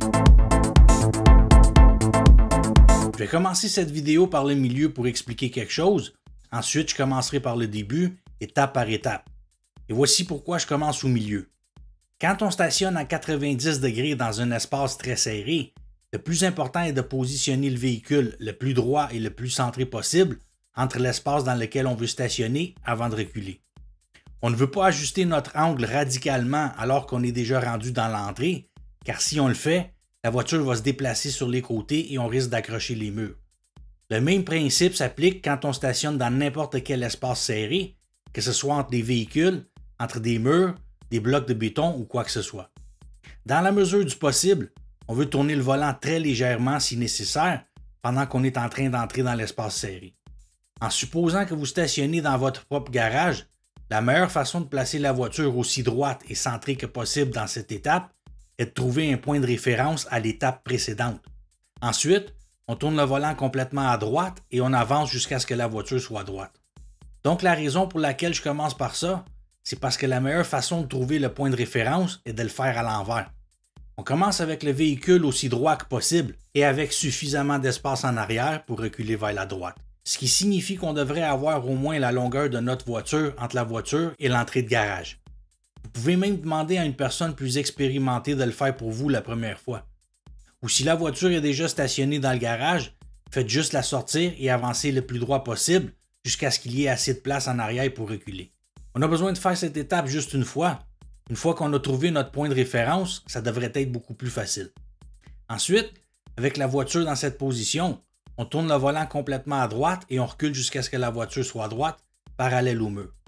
Je vais commencer cette vidéo par le milieu pour expliquer quelque chose. Ensuite, je commencerai par le début, étape par étape. Et voici pourquoi je commence au milieu. Quand on stationne à 90 degrés dans un espace très serré, le plus important est de positionner le véhicule le plus droit et le plus centré possible entre l'espace dans lequel on veut stationner avant de reculer. On ne veut pas ajuster notre angle radicalement alors qu'on est déjà rendu dans l'entrée, car si on le fait, la voiture va se déplacer sur les côtés et on risque d'accrocher les murs. Le même principe s'applique quand on stationne dans n'importe quel espace serré, que ce soit entre des véhicules, entre des murs, des blocs de béton ou quoi que ce soit. Dans la mesure du possible, on veut tourner le volant très légèrement si nécessaire pendant qu'on est en train d'entrer dans l'espace serré. En supposant que vous stationnez dans votre propre garage, la meilleure façon de placer la voiture aussi droite et centrée que possible dans cette étape est de trouver un point de référence à l'étape précédente. Ensuite, on tourne le volant complètement à droite et on avance jusqu'à ce que la voiture soit droite. Donc la raison pour laquelle je commence par ça, c'est parce que la meilleure façon de trouver le point de référence est de le faire à l'envers. On commence avec le véhicule aussi droit que possible et avec suffisamment d'espace en arrière pour reculer vers la droite. Ce qui signifie qu'on devrait avoir au moins la longueur de notre voiture entre la voiture et l'entrée de garage. Vous pouvez même demander à une personne plus expérimentée de le faire pour vous la première fois. Ou si la voiture est déjà stationnée dans le garage, faites juste la sortir et avancer le plus droit possible jusqu'à ce qu'il y ait assez de place en arrière pour reculer. On a besoin de faire cette étape juste une fois. Une fois qu'on a trouvé notre point de référence, ça devrait être beaucoup plus facile. Ensuite, avec la voiture dans cette position, on tourne le volant complètement à droite et on recule jusqu'à ce que la voiture soit droite, parallèle au mur.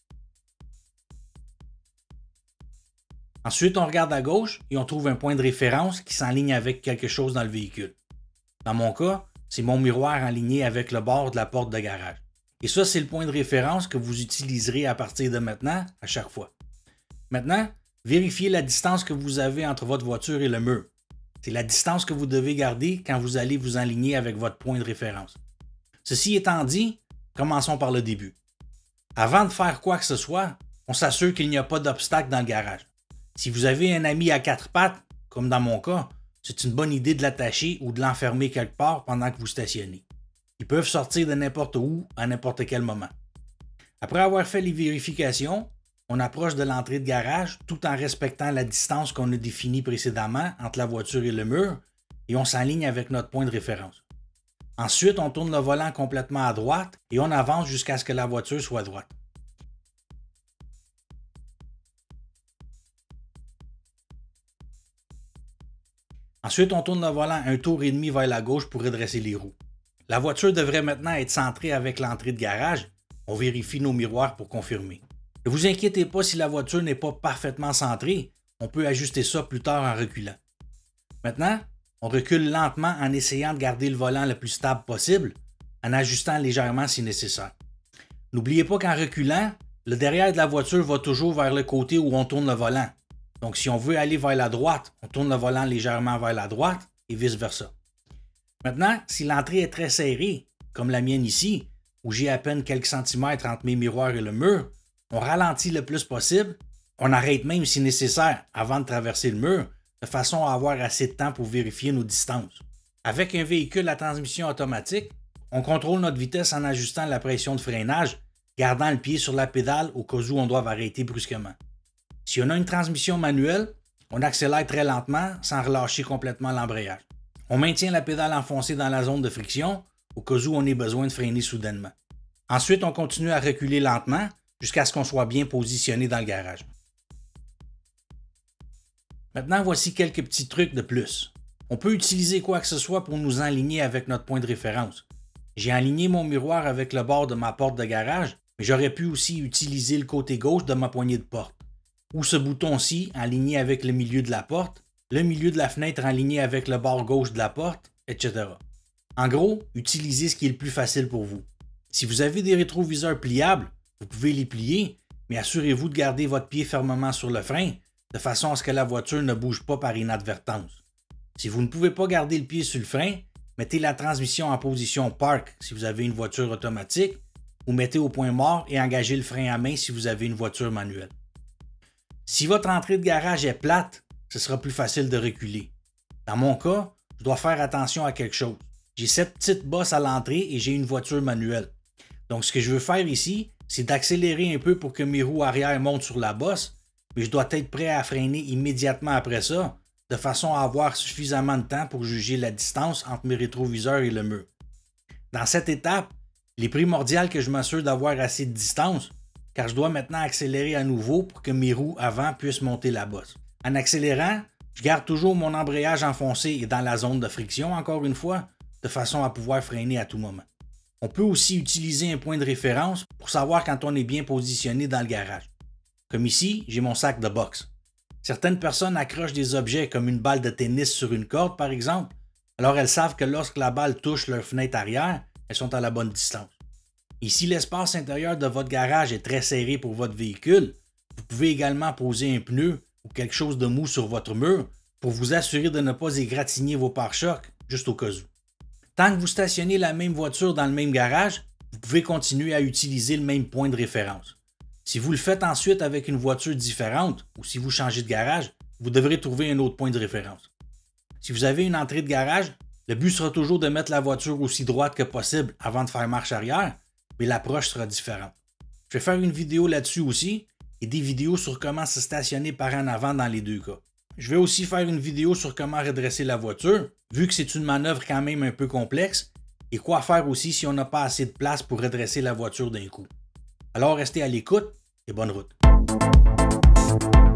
Ensuite, on regarde à gauche et on trouve un point de référence qui s'enligne avec quelque chose dans le véhicule. Dans mon cas, c'est mon miroir aligné avec le bord de la porte de garage. Et ça, c'est le point de référence que vous utiliserez à partir de maintenant, à chaque fois. Maintenant, vérifiez la distance que vous avez entre votre voiture et le mur. C'est la distance que vous devez garder quand vous allez vous aligner avec votre point de référence. Ceci étant dit, commençons par le début. Avant de faire quoi que ce soit, on s'assure qu'il n'y a pas d'obstacle dans le garage. Si vous avez un ami à quatre pattes, comme dans mon cas, c'est une bonne idée de l'attacher ou de l'enfermer quelque part pendant que vous stationnez. Ils peuvent sortir de n'importe où à n'importe quel moment. Après avoir fait les vérifications, on approche de l'entrée de garage tout en respectant la distance qu'on a définie précédemment entre la voiture et le mur et on s'enligne avec notre point de référence. Ensuite, on tourne le volant complètement à droite et on avance jusqu'à ce que la voiture soit droite. Ensuite, on tourne le volant un tour et demi vers la gauche pour redresser les roues. La voiture devrait maintenant être centrée avec l'entrée de garage. On vérifie nos miroirs pour confirmer. Ne vous inquiétez pas si la voiture n'est pas parfaitement centrée, on peut ajuster ça plus tard en reculant. Maintenant, on recule lentement en essayant de garder le volant le plus stable possible, en ajustant légèrement si nécessaire. N'oubliez pas qu'en reculant, le derrière de la voiture va toujours vers le côté où on tourne le volant. Donc si on veut aller vers la droite, on tourne le volant légèrement vers la droite et vice-versa. Maintenant, si l'entrée est très serrée, comme la mienne ici, où j'ai à peine quelques centimètres entre mes miroirs et le mur, on ralentit le plus possible, on arrête même si nécessaire avant de traverser le mur, de façon à avoir assez de temps pour vérifier nos distances. Avec un véhicule à transmission automatique, on contrôle notre vitesse en ajustant la pression de freinage, gardant le pied sur la pédale au cas où on doit arrêter brusquement. Si on a une transmission manuelle, on accélère très lentement sans relâcher complètement l'embrayage. On maintient la pédale enfoncée dans la zone de friction au cas où on ait besoin de freiner soudainement. Ensuite, on continue à reculer lentement jusqu'à ce qu'on soit bien positionné dans le garage. Maintenant, voici quelques petits trucs de plus. On peut utiliser quoi que ce soit pour nous enligner avec notre point de référence. J'ai aligné mon miroir avec le bord de ma porte de garage, mais j'aurais pu aussi utiliser le côté gauche de ma poignée de porte. Ou ce bouton-ci aligné avec le milieu de la porte, le milieu de la fenêtre aligné avec le bord gauche de la porte, etc. En gros, utilisez ce qui est le plus facile pour vous. Si vous avez des rétroviseurs pliables, vous pouvez les plier, mais assurez-vous de garder votre pied fermement sur le frein, de façon à ce que la voiture ne bouge pas par inadvertance. Si vous ne pouvez pas garder le pied sur le frein, mettez la transmission en position Park si vous avez une voiture automatique, ou mettez au point mort et engagez le frein à main si vous avez une voiture manuelle. Si votre entrée de garage est plate, ce sera plus facile de reculer. Dans mon cas, je dois faire attention à quelque chose. J'ai cette petite bosse à l'entrée et j'ai une voiture manuelle. Donc ce que je veux faire ici, c'est d'accélérer un peu pour que mes roues arrière montent sur la bosse, mais je dois être prêt à freiner immédiatement après ça, de façon à avoir suffisamment de temps pour juger la distance entre mes rétroviseurs et le mur. Dans cette étape, il est primordial que je m'assure d'avoir assez de distance, car je dois maintenant accélérer à nouveau pour que mes roues avant puissent monter la bosse. En accélérant, je garde toujours mon embrayage enfoncé et dans la zone de friction, encore une fois, de façon à pouvoir freiner à tout moment. On peut aussi utiliser un point de référence pour savoir quand on est bien positionné dans le garage. Comme ici, j'ai mon sac de boxe. Certaines personnes accrochent des objets comme une balle de tennis sur une corde, par exemple, alors elles savent que lorsque la balle touche leur fenêtre arrière, elles sont à la bonne distance. Et si l'espace intérieur de votre garage est très serré pour votre véhicule, vous pouvez également poser un pneu ou quelque chose de mou sur votre mur pour vous assurer de ne pas égratigner vos pare-chocs, juste au cas où. Tant que vous stationnez la même voiture dans le même garage, vous pouvez continuer à utiliser le même point de référence. Si vous le faites ensuite avec une voiture différente ou si vous changez de garage, vous devrez trouver un autre point de référence. Si vous avez une entrée de garage, le but sera toujours de mettre la voiture aussi droite que possible avant de faire marche arrière, mais l'approche sera différente. Je vais faire une vidéo là-dessus aussi et des vidéos sur comment se stationner par en avant dans les deux cas. Je vais aussi faire une vidéo sur comment redresser la voiture, vu que c'est une manœuvre quand même un peu complexe, et quoi faire aussi si on n'a pas assez de place pour redresser la voiture d'un coup. Alors restez à l'écoute et bonne route.